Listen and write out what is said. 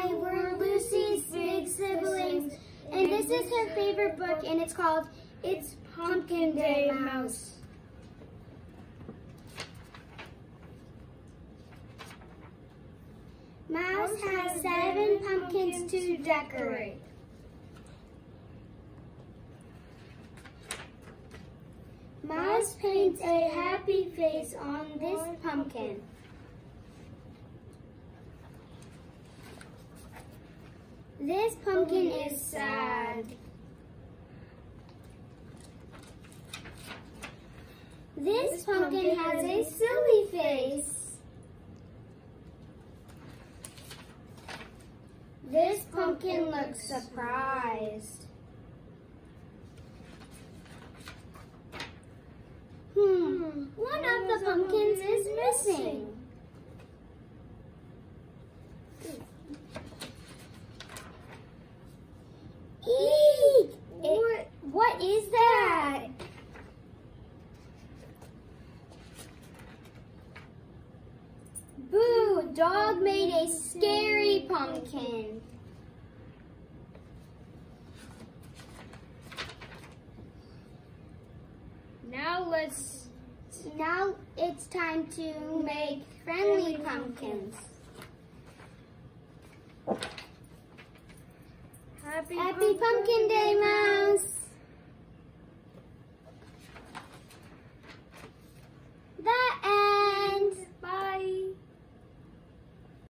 I were Lucy's big siblings, and this is her favorite book, and it's called It's Pumpkin Day, Mouse. Mouse has 7 pumpkins to decorate. Mouse paints a happy face on this pumpkin. This pumpkin is sad. This pumpkin has a silly face. This pumpkin looks surprised. One of the pumpkins is missing. Eek! What is that? Boo! Dog made a scary pumpkin. Now it's time to make friendly pumpkins. Happy Pumpkin Day, Mouse!